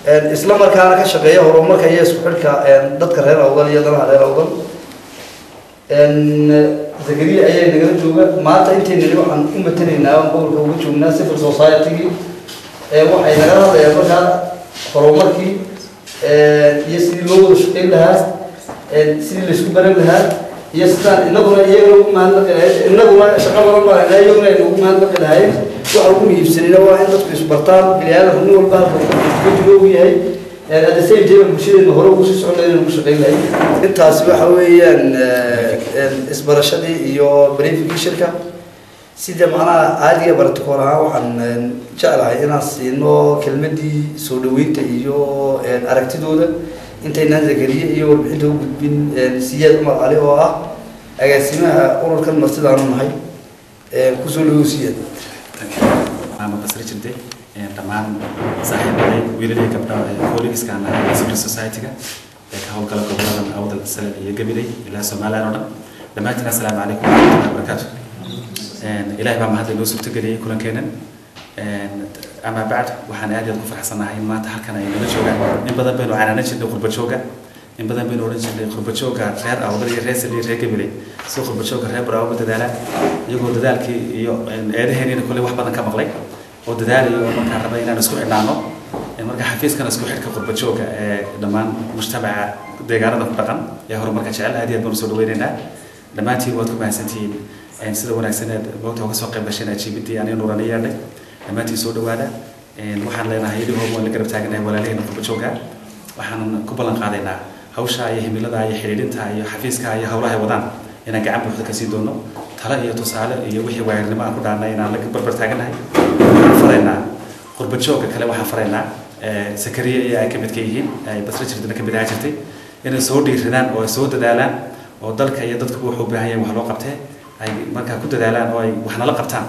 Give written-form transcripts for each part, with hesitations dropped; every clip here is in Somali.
إسلام مركانا كشقية هو مركا يسوع حركة دتك هنا أوضل يدنا على أوضل زكريا أيه نقدر جوجا ما تأنتين اللي وحن أمتني ناوم بقول كوجا شو الناس في السوسايتي وحين نقدر يا مركا خرومكي يسري لو شقين لها سري اللي شو لها يستان إنه يجرو ما إنه شغال ما لا يجرو إنه ما نقول هاي وأقوم يفسرنا واحد تطبيق برطان بالعيال هنو الباب بيجلو هاي هذا سيف جيب المشير إنه هو وش عملنا المشغل هاي أنت أسبوع حواليا إسبار شدي يو بريف في شركة سيدا معنا عادية برتقالها وحن جعلها ناس إنه كلمة دي سودويت يو أركتدوده أنت الناس ذكرية يو عنده بين سياد عمر عليه وآه أجسمها أول كلمة مرتدى عنهم هاي كسوله سياد. أنا بسرعة جدا تمام صاحب ويلي كبر كوليكس كان سيفل سوسايتي كهول كلا كبرنا أول السنة يجبلي إلى سومالي رونا لما تنا السلام عليكم ورحمة الله وبركاته. إلهي ما هذا الناس بتقولي كلن كينن أما بعد وحنا أدي القفر حسنا هاي ما تحركنا إنه نشوجا إن بدأ بينو عنا نشد قرب شوجا إن بدأ بينو نشد قرب شوجا غير أو غير رئيس اللي ركبلي سوق قرب شوجا غير براو بدالة يقول بدال كي يو أده هني كل واحد بدنا كمغلي ودال يو مركا ربينا نسكو إنانو مركا حفيز كان نسكو حركة قرب شوجا لما مجتمع دجاجة نقطعن يهرب مركا شعل هذه الدور سودويننا لما تي وقت ما سنتين سيدونا سنة وقت هو سوق بشنا شيء بدي يعني نورانية ده لما تيسود وادا waxaan leenahay idin hoob wala garab taagnahay walaalaheen ku jooga waxaan ku ballan qaadaynaa hawsha iyo himilada iyo xiriirinta iyo xafiiska iyo hawlaha wadaan inaan gacan buuxda ka sii doono talo iyo tusaale iyo wixii waayrnimo aan ku dhaanay inaan la barbar taagnahay faraynaa qurba jooga kale waxaan faraynaa Zakariya iyo ay ka mid ka yihiin ay basra jirtana ka mid ah jirtay inay soo dhiiradaan oo soo dadaalaan oo dalka iyo dadku wuxuu u baahan yahay wax loo qabtay ay markaa ku dadaalaan oo ay waxna la qabtaan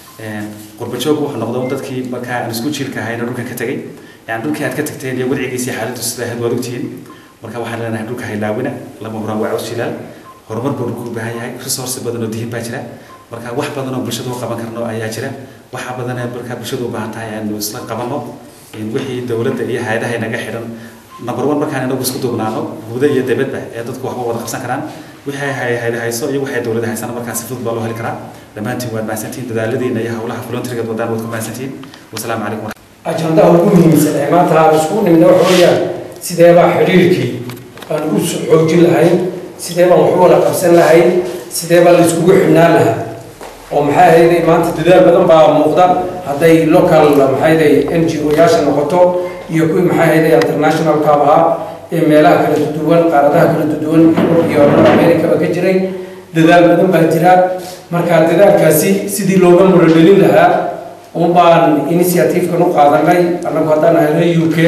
قرب شوق وحنا نقدر ندكي مكان نسكت شيل كهاينا نروح كتجي يعني نروح كهات كتجتين يقول عجيسي حالته سلاح ودوتين مركب واحد لنا نروح هيلاوينا لما هو وعوس شلال هرمر بركوب بهاي خصوص بدنا نديه باجرة مركب واحد بدنا برشدو قبل كرنا أي أجرة واحد بدنا بركب برشدو بعدها يعني وصل قبلنا إن وحي دولة إيه هذا هي نجاح حرام نبرون مكان إنه بسكتوا بنانو وده يدبت به يدك وحبه وده خمسة كران وحي هاي صو وحي دولة هاي سنة مركز فوت بالله هالكران لما أنتم واد معسنتين تدالدين يا هؤلاء فلون ترجع ودار ودكم معسنتين والسلام عليكم. أجمع هربوني مثلا ما تعرف شكون من نوعية سيدنا حريركي أنا أقول حوجي لهاي سيدنا محور قبسنا لهاي سيدنا اللي سكوب حنا لها ومحا هذي ما أنت تدار بدن بقى مقدار هذي لوكال محا هذي NGO ياش نقطه يكون محا هذي international كابها إملاء كله تدون قاردها كله تدون يوروب أمريكا بكجري ددال بدن بهجرات marka dadaalkaasi sidii looga muradhelin lahaa oo baan initiative ka qaadanay anagu hadaan ahay UK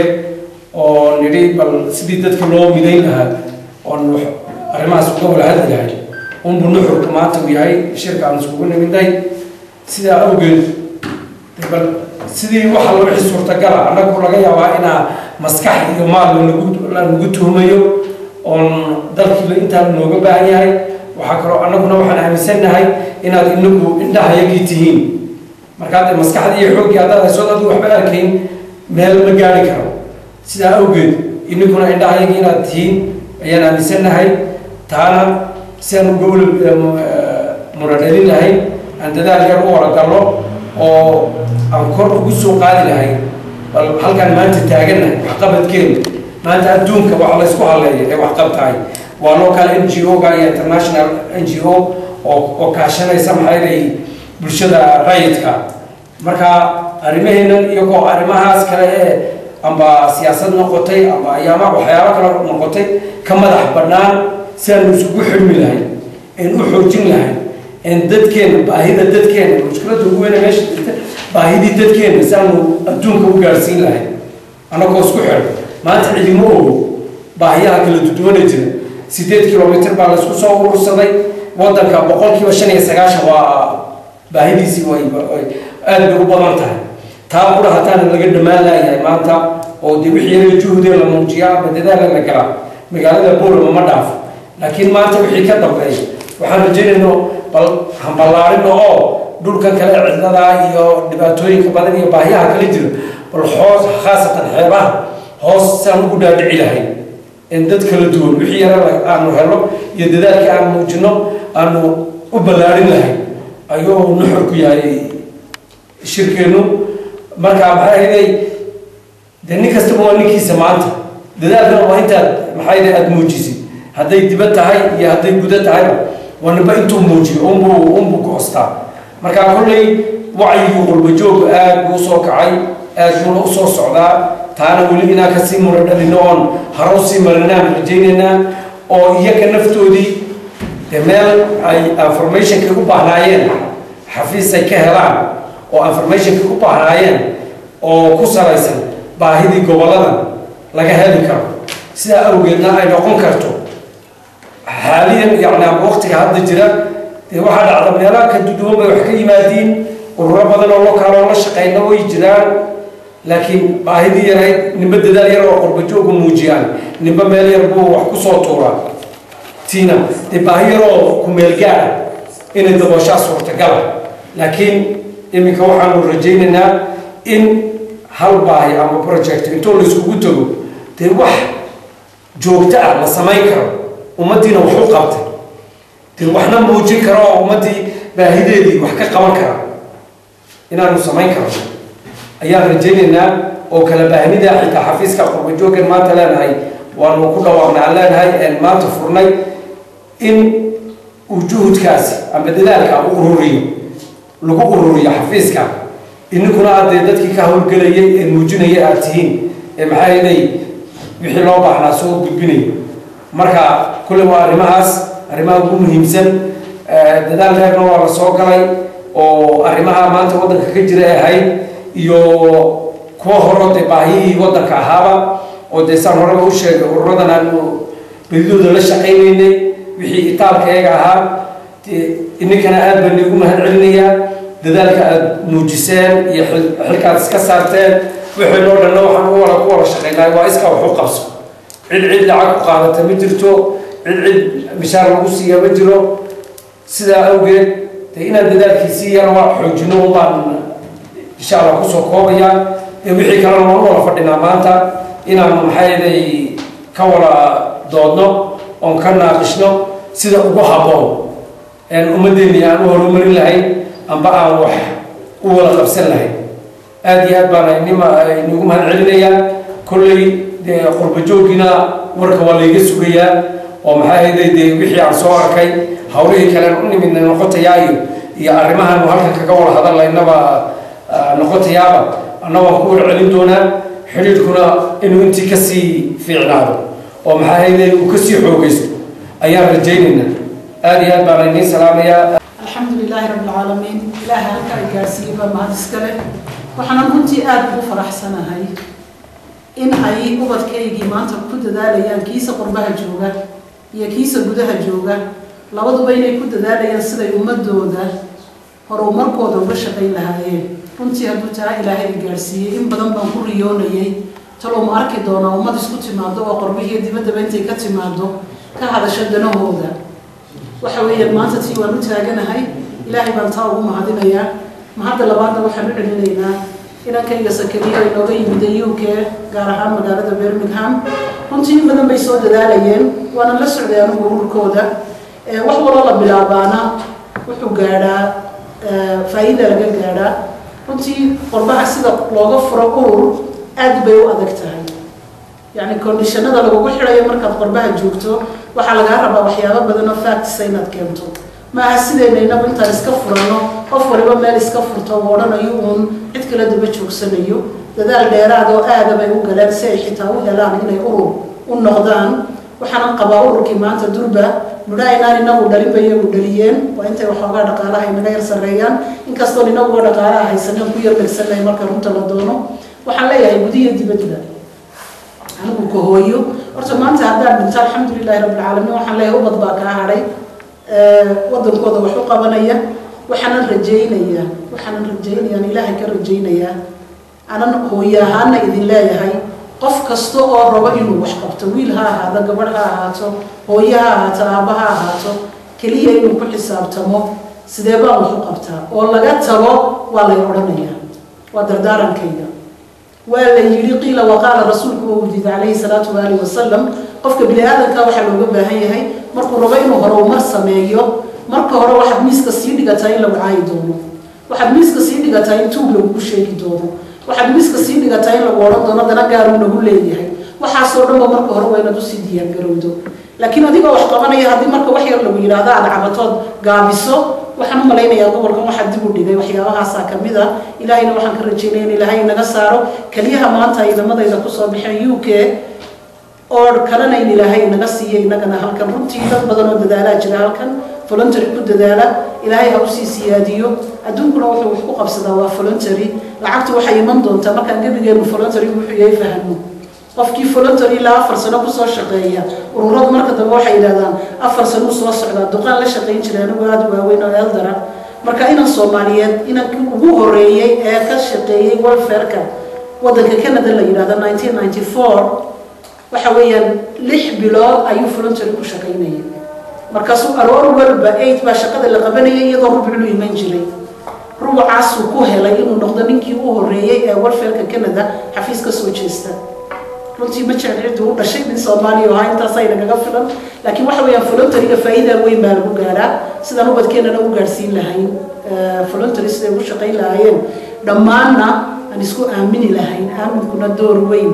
oo nidhi bal sidii dadka loo midayn lahaa oo arrimahaas uga wada hadlahay oo bunuxur maanta uu yahay shirka aan isku niminay sida awgeed bal sidii waxa loo suurtagal ah anagu laga yaabaa ina maskax iyo maal lagu tuhmayo oo dalkii inta nooga baahan yahay waxa kale anaguna waxaan aaminsanahay inaad inagu indhaha yagitihiin markaad maskaxda iyo xoog yaadada soo dad waxba arkayn meel ma gaari karo sida awgeed inaguna indhaha yagi inaad tihiin ayaan aaminsanahay taana si aan gool muradhelin lahayn aan dadaal yar u waragalno oo aan kor ugu soo qaadi lahayn bal halkan maanta taaganahay waxqabadkeena maanta adduunka waxa la isku haleeyay ee wax qabtaay waa local NGO ga iyo international NGO oo kaashanaysa maxay bulshada rayidka marka arimaheenan iyo ko arimahaas kale ee amba siyaasad noqotay amba ayaama waxyaabo kale noqotay ka madax banaan si aan isugu xirmi lahayn in u xoojin lahayn in dadkeena baahida dadkeena mushkilada ugu weyn meesha baahidii dadkeena si aan adduunka u gaarsiin lahayn anagoo isku xir maanta cidimo oo baahiyaha kala duwanaysa 8 kilomitir baa la isku soo urursaday wadanka 95% waa baahidiisi way aad ugu badan tahay taa qura hataan laga dhamaanayaa maanta oo dib wixii juhdi la muujiyaa badadaal la gala magaalada Boorama ma dhaaf laakiin maanta wixii ka dambeeyay waxaan rajaynaynaa bal hambalaarin oo dhulkan kale cidlada iyo dhibaatooyinka badan iyo baahiyaha kala jira bal xoos khaasatan xeebaha hoos saan ugu dhaadhici lahayn in dad kala duwan wixii yara aanu helo iyo dadaalkii aan muujino aanu u ballaarin lahayn ayuu nuxur ku yahay shirkeenu markaa maxaa yeelay dee nin kastaba waa ninkiisa maanta dadaalkana waa intaad maxaa yeelay aada muujisid hadday dibad tahay iyo hadday guda tahayba waa ninba intuu muujiyo unbuu goostaa markaa kolley wacyigu qurbajoog aad buu usoo kacay aad buuna usoo socdaa taana weli inaan kasii mura dhalino oon harow sii marinaan rajaynaynaa oo iyaga naftoodii dee meel ay informationkay u baahnaayeen xafiis ay ka helaan oo informationkay u baahnaayeen oo ku salaysan baahidii goboladan laga heli karo sidaa awgeedna ay noqon karto xaaliyan yacni ama waqtiga hadda jira dee waxaa dhacda meelaha ka duduwan bay wax ka yimaadiin ururo badan oo lokaaloo la shaqeyna way jiraan laakiin baahidii yarayd ninba dadaal yar oo qurbajoogu muujiyaan ninba meel yar buu wax kusoo tuuraa tiina dee baahi yar oo ku meel gaara inay dabooshaa suurtagala laakiin iminka waxaanu rajaynaynaa in hal baahi ama project intoo la iskugu tago dee wax joogto ah la samayn karo ummaddiina wax u qabtay dee waxna muujin karo oo ummaddii baahideedii wax ka qaban kara inaanu samayn karno ayaan rajaynaynaa oo kala baahnida xitaa xafiiska qurbajoogan maanta leenahay waanu ku dhawaaqnay aan leenahay maanta furnay in uu juhudkaasi ama dadaalka u ururiyo lagu ururiyo xafiiska ininkuna aadee dadkii ka howlgelayay ee muujinaya aad tihiin ee maxaa yeelay wixii loo baahnaa soo gudbinayo marka kulle waa arrimaha ugu muhiimsan dadaal reerna waa la soo galay oo arrimaha maanta waddanka ka jira ay ahayd iyo kuwa horo dee baahiyihii waddanka ahaaba oo dee saan horeba u sheegay ururadan aanu bedidooda la shaqaynaynay wixii itaalka iyaga ahaa ininkana aad baan iigu mahad celinayaa dadaalka aada muujiseen iyo xilkaad iska saarteen wixii loo dhanna waxaan ku wada shaqaynaay waa iskaa wax u qabso cid lacag ku qaadata ma jirto cid mishaar lagu siiya ma jiro sidaa awgeed dee inaan dadaalkiisii yar waa xoojino unbaan insha allah kusoo koobayaa dee wixii kalena waan u wada fadhinaa maanta inaanu maxaa yeelay ka wada doodno oon ka naaqishno sida ugu habboon ummaddeennii aan u horumarin lahayn amba aan wax u wada qabsan lahayn aada iyo aad baana inugu mahad celinayaa kolley dee qurbajoogiina warka waa layga sugayaa oo maxaa yeelay dee wixii aan soo arkay hawlihii kalen u nimidna noqotayaa iyo arrimahaanu halkan kaga wada hadalaynaba noqotayaaba anna waan ku wada celin doonaa xidhiidhkuna inuu intii kasii fiicnaado oo maxaa yeelay uu kasii xoogaysto ayaan rajaynaynaa aada iyo aad baana idiin salaamayaa الحمد لله رب العالمين إله هلك إجازي بما هتسكله وحنا كنتي آد بفرح سنة هاي إن هاي قبض كيجي ما أنت كنت داليان كيس قربها جوجا يا كيس جودها جوجا لابد بيني كنت داليان سيدا يمدو ده هرو مركو ده وش بين هاي كنتي هدو تا إله إجازي إن بدن بنقول يوني تلو مارك دونا وما تسكت ما دو قربه دي بدأ بنتي كتي ما دو كهذا شدنا هو ده وحوي المانتا تي ونتاجنا هاي إلهي بنتاو ما هذينا ما هذا لبعض وحنا علينا إن كان يسكني إنه يبدأ ك جارها مجالة برمنغهام كنتي بدنا بيسود دالين وأنا لسه يعني بقول كودا وحول الله بلابانا وحجارة فايدة لجارة كنتي قربها سيدا لوجا فرقور أدبيو أدكتها يعني كونديشن هذا لو بقول حرية مركب قربها جوكتو وحلا جرب وحياة بدنا فاكت سينات كمتو ما هسيدنا إنه أنت إسكفرنا أفور يوم ما إسكفر طورنا يوم إتكلم دبتشوك سنيو ده الديراد وآدم يقول جلاد سيحته وهلان هنا يقولوا والنقدان وحنا قباور كمان تدربة نراي نار نقول دريب يقول دريان وأنت وحنا دقالها من غير سريان إن كستون نقول دقالها هي سنة كوير بالسنة يمرك رمت للدونه وحلا يهودية دي بدلا أنا بكهويو أرتمان تعبان بنت الحمد لله رب العالمين وحلا يهوبط باكا هاري وضد كذا وحقا بنيا وحنا رجينا يعني إلهي كرجينا أنا هويا هانا إذن لا يهي قف كستو أو ربا إنه وحقب طويل هذا قبرها هاتو هويا هاتا أبها هاتو كليا إنه كل حساب تمو سديبا وحقبتها والله قد تلو والله يورنيا ودردارا كيدا ولا يري قيل وقال رسولك وجد عليه الصلاة والسلام قفك بني آدم كا waxa looga baahan yahay markuu rabo inuu horumar sameeyo marka hore waxaad miiska sii dhigatay in lagu caayi doono waxaad miiska sii dhigatay in tuug lagu sheegi doono waxaad miiska sii dhigatay in lagu oran doono dana gaar uu nagu leeyahay waxa soo dhanba marka hore wayna u sii diyaar garowdo laakiin adiga wax qabanaya hadii marka wax yar lagu yiraahdo aad cabatood gaabiso waxaan u malaynayaa gobolkan waxa dib u dhigay waxyaabahaas kamid ah ilaahayna waxaan ka rajaynayaa in ilaahay naga saaro kaliyaha maanta ciidamadayda ku soo bixin UK oo kalena in ilaahay naga siiyay inagana halkan runtii dad badan oo dadaala jira halkan voluntary ku dadaala ilaahay ha u sii siyaadiyo adduunkuna wuxuu wax ku qabsadaa waa voluntary lacagtu waxay iman doontaa marka gabigeenu voluntary wuxuu yahay fahmo qofkii voluntary la 4 sano ku soo shaqeeya ururadu marka dambe waxay yiraahdaan 4 sano soo socda duqaan la shaqeyn jireen oo aad waaweyn oo eldara marka inaan Soomaaliyeed inaan ugu horeeyay ee ka shaqeeyay welfare-ka wadanka Canada la yiraahdo 1994 waxa weeyaan 6 bilood ayuu voluntary ku shaqeynayay markaasuu aroor walba 8 ba shaqada la qabanayay iyadoo rubcu iman jiray ruucaas uu ku helay inuu noqdo ninkii ugu horeeyay ee welfare-ka Canada xafiiska soo jeesta runtii ma jecel uu dhashay min Soomaaliya oo intaas ay naga filan laakiin waxa weeyaan voluntary-ga faa'iido weyn baa lagu gaaraa sidaan u badkeena u gaarsiin lahayn voluntary sida ugu shaqeyn lahaayeen dhamaanna aan isku aamini lahayn aaminkuna door weyn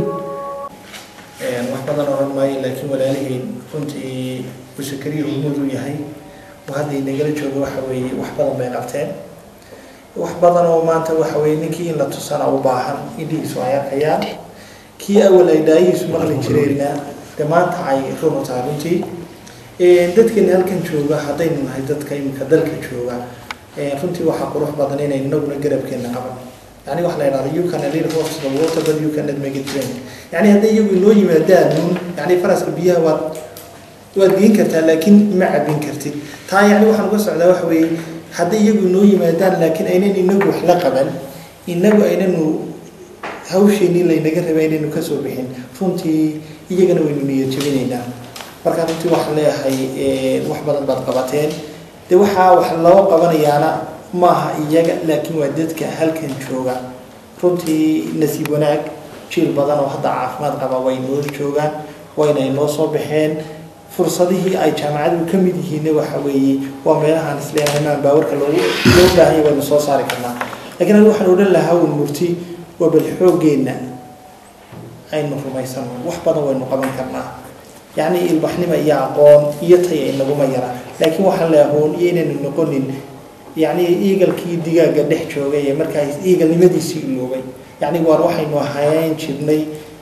wax badan oo ma laakiin walaalihii runtii وشكري ومودو يهي وهذه نقل جوجو حوي وحبضن بين أبتين وحبضن وما أنت وحوي نكي إن لا تصنع وباهن إدي سوايا كيان كي أول إدايس مغلي جرينا دمان تعي رونو تعلمتي دتك إن هالكن جوجا حدين هيدت كيم كدلك جوجا فهمتي وحق روح بدنين إنه نقرب كنا قبل يعني واحد لا يو كان ليه هو في الوقت بدل يو كان نتمجد ترين يعني هذا يو لوي مدان يعني فرس بيها وادين كرتا لكن ما عبين كرتي تا يعني waxaan ku socdaa wax weey hadii iyagu noo yimaadaan laakiin ayneen inagu wax la qaban inagu aynanu hawsheeni la inaga rabay inaynu ka soo bixin runtii iyagana waynu niyad jabinaynaa marka runtii wax leeyahay wax badan baad qabateen de waxa wax loo qabanayaana maaha iyaga laakiin waa dadka halkan jooga runtii nasiib wanaag jiil badan oo hadda caafimaad qaba way noo joogaan wayna noo soo bixeen fursadihii ay jaamacadu ka mid yihiin waxa weeye waa meelahan isleenaynaan baawarka loo baahan yahay soo saari karnaa laakiin anigu waxaan oran lahaa uu murti waa bal xoogeena aynu rumaysan wax badan waynu qaban karnaa yani ilbaxnimo iyo aqoon iyo tay inagu ma yara laakiin waxaan leeyahay inaynu noqonin yani eagle-kii digaaga dhex joogay ee markaas eagle-nimadiisii iloobay yani war waxaynu ahayn jirnay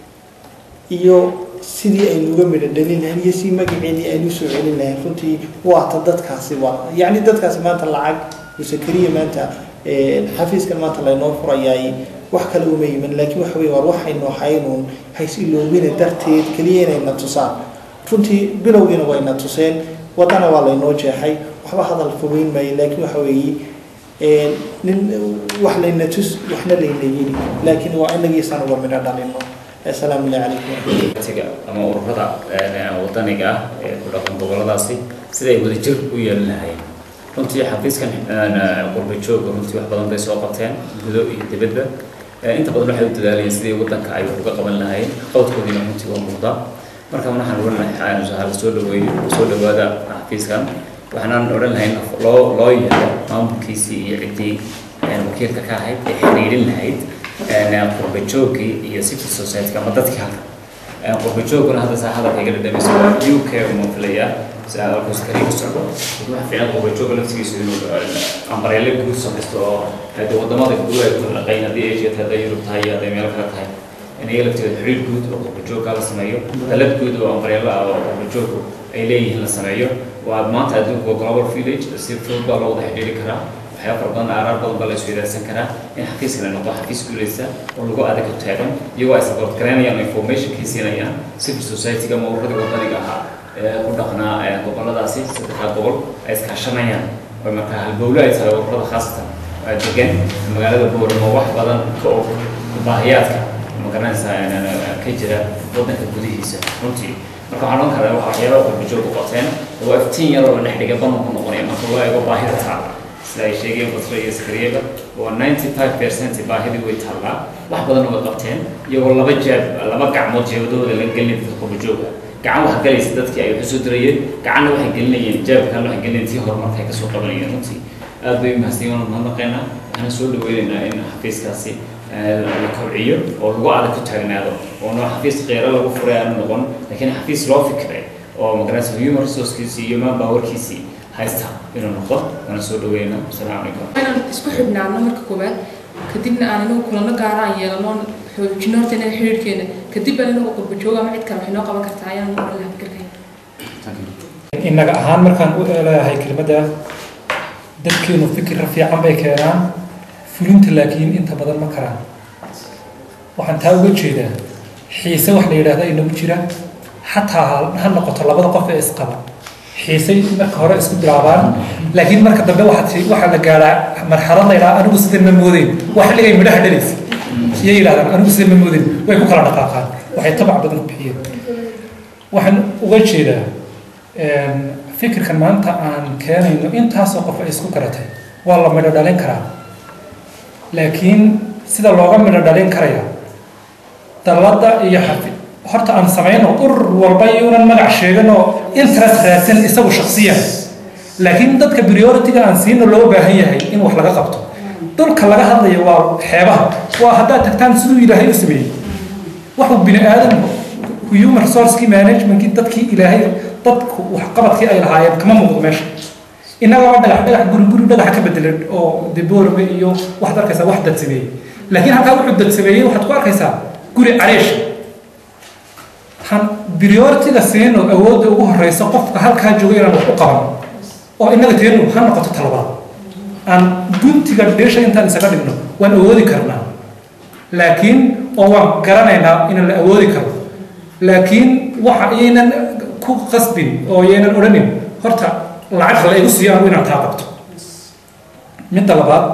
iyo sidii ay nuga midhadhalin lahayn iyo si magaceedii aynu soo celin lahayn runtii waa ta dadkaasi waa yani dadkaasi maanta lacag وسكرية ما أنت حفيز كان ما أنت لا نوفر ياي وحكى له ميمن لكن وحوي وروح إنه حينون حيصير له من الدرتيد كلينا إن تصان فنتي بلوجنا وين تصين وطنا والله إنه جاي وحبا هذا الفوين ما لكن وحوي وحنا نتوس وحنا اللي نجيني لكن وإن جيسان ومن الدليل السلام عليكم. تيجا أما ورفضا وطني جا ولكن بقولاداسي سيدي بدي جر ويا هاي. runtii xafiiskan qurba joog runtii wax badan bay soo qabteen gudo iyo dibadda inta badan waxay u dadaalayeen sidii wadanka ay uga qaban lahaayeen qowdkoodina runtii waa muuqda marka waxaan oran lahaa in soo dhawaada xafiiskan waxaan oran lahaa loo yeelo maamulkiisii iyo ciddii wakiilka ka ahayd ee xiriirin lahayd qurba joogii iyo civil society ama dadkii halka qurba jooguna hadda saaxada kaga dhadhamayso UK uma filaya سأل كسكري كسرقة وما في عندهم بيجوا لك تيجي يسوون أمبريلا جود سمستو هذا وضمان الدولة يكون لقينا دي إيش هذا يوروب تاي هذا ميال كذا تاي إن هي لك تحرير جود أو بيجوا كذا سمايو ثلاث جود أو أمبريلا أو بيجوا إليه هلا سمايو وما تعدون هو global village يصير فوتبال أو تحرير كذا حياة فرضان عرب بالبال يسوي ذا سكرة إن حفيز كنا نقطع حفيز كل لسه ولقوا هذا كتيرم يوا يسافر كنا يعني information كيسينا يعني civil society كم ورد قطعني كها كنا قبلنا سيد قبل أيش كشمية ومكان البولة يسوي ورد خاصة دقن المجال البول موح بدن كأو باهيات مكان إنسان كجرا ودن كبديه يسوي نمتي مكان عنهم هذا واحد يرى بيجوا قطعين هو 15 يرى نحن قبل ما كنا قريبا هو يبغى باهيات sida ay sheegeen Basra iyo Sakariya oo 95% baahidii way taallaa wax badan oo qabteen iyagoo laba gacmood jeebadooda la gelin dadka qurba-joogga gacan wax galaysa dadkii ay wax soo dirayeen gacanna waxay gelinayeen jeebkan waxay gelinayeen tii horumarka ay ka soo qabanayeen runtii aad bay mahadsanyihiin mahadnaqeynaa waxaan soo dhaweynaynaa in xafiiskaasi la kobciyo oo lagu adag ku taagnaado oo noo xafiis qeyra lagu furay aan noqon laakiin xafiis loo fikiray oo magaraysa human resourcekiisi iyo manpowerkiisi haysta inuu noqdo waan soo dhaweynaa assalaamu calaykum waxaan isku xidhnaano marka koowaad kadibna aan inagu kulano gaara aan yeelano xoojino horta inaga xiriirkeena kadib baan inagu qurba-joog ama cid kale wax inoo qaban kartaa ayaan u lahaa fikirkay innaga ahaan markaan u leeyahay kelmadda dadkeenu fikir fiican bay keenaan fulinta laakiin inta badan ma karaan waxaan taa uga jeedaa xiise wax la yidhaahda inagu jira xataa ha noqoto labada qof ee isqaba xiisay marka hore isku bilaabaan laakiin marka dambe waxaa la gaadhaa marxalad la yidhaha anigu sida ma moodeyn waa xilligay midhaha dhalaysa iyay yidhahdaan anigu sida ma moodeyn way ku kala dhaqaaqaan waxay tabac badan ku bixiyeen waxaan uga jeedaa fikirkan maanta aan keenayno intaasoo qof ay isku garatay waa la midho dhalin karaa laakiin sida looga midho dhalin karaya dalladda iyo horta aan samayno urur walba iyuunan magac sheegan oo interest raadsan isagu shaksiyan laakiin dadka priority-ga aan siino loo baahan yahay in wax laga qabto dhulka laga hadlayo waa xeebaha waa haddaad tagtaan siduu ilaahay u sameeyey waxuu bini aadan human resource management dadkii ilaahay dadku waxqabadkii ay lahaayeen kama muuqdo meesha innagaba dhagax guri dhagaxa ka bedelan oo deborme iyo waxaad arkaysaa wax dad sameeyey laakiin halkaa wuxuu dad sameeyey waxaad ku arkaysaa guri cariish han priority-ga siino awoodda ugu horeysa qofka halkaa jooga inaan wax u qaban oo innaga teenu ha noqoto talabaad aan guntiga dheesha intaan isaga dhigno waan awoodi karnaa laakiin oo waan garanaynaa inaan la awoodi karo laakiin waxa iyaynan ku qasbin oo iyaynan odhanin horta lacag la igu siiyo anigu inaan taa qabto midda labaad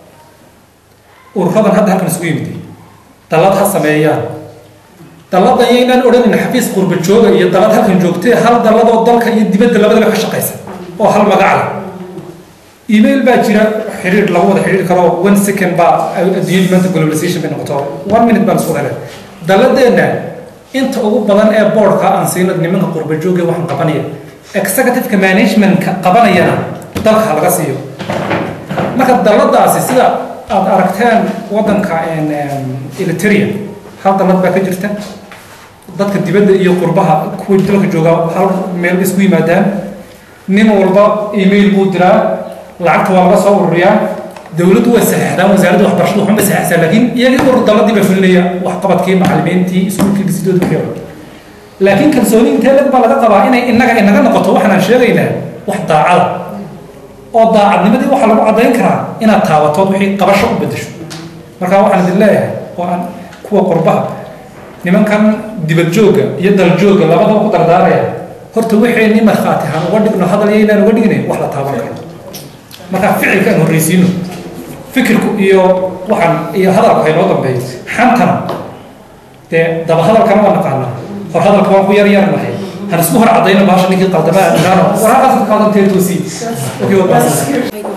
ururadan hadda halkan isugu yimid dallad ha sameeyaan dalladda iyaynaan odhanin xafiis qurba-jooga iyo dallad halkan joogtee hal dalladoo dalka iyo dibadda labadaba ka shaqaysa oo hal magac leh email baa jira xiriir lagu wada xiriir karo 1 second baa adduunyada maanta globalization bay noqoto 1 minute baan isku helay dalladeenna inta ugu badan ee boardka aan siino nimanka qurba-joogga waxaan qabanaya executive management-ka qabanayana dalka laga siiyo marka dalladaasi sida aad aragteen waddanka Eritrea hal dallad baa ka jirta dadka dibadda iyo qurbaha kuwa dalka jooga hal meel isku yimaadaan nin walba email buu diraa lacagta waa laga soo ururiyaa dawladdu way saxeexdaan wasaaradda waxbarashada waxun bay saxeexsaa laakiin iyagii urur dalladii baa fulinaya waxqabadkii macallimiintii iskuulkii dhisidooda wixii oo laakiin kalsooni intee lag baa laga qabaa inay inaga noqoto waxaan sheegaynaa wax daacada oo daacadnimadii waxaa lagu caddayn karaa inaad taabatood wixii qabasho u beddesho marka waxaan idin leeyahay oo aan kuwa qurbaha nimankan dibad joogga iyo dal joogga labadaba ku dardaaraya horta wixii ni markhaati ahaan uga dhigno hadal iyo inaan uga dhignayn wax la taaban karo marka ficilka aan horreysiino fikirku iyo waxaan iyo hadalku hay noo dambeeyo xantana dee daba hadalkana waa naqaanaa hor hadalka waan ku yarnahay han isku hor caddayno baasha ninkii qaldamaa naqaano waraaqaas ka qaadanteed toosii okay waa waxaan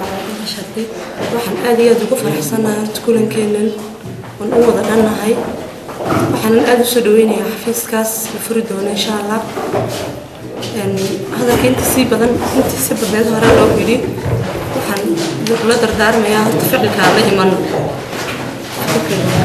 aad iyo aad ugu faraxsanahay horta kulankeennan waan u wada dhannahay waxaanan aad u soo dhaweynayaa xafiiskaas la furi doono insha allah hadalka intii si badneed hore loo yidhi waxaan kula dardaarmayaa horta ficilkaa la imano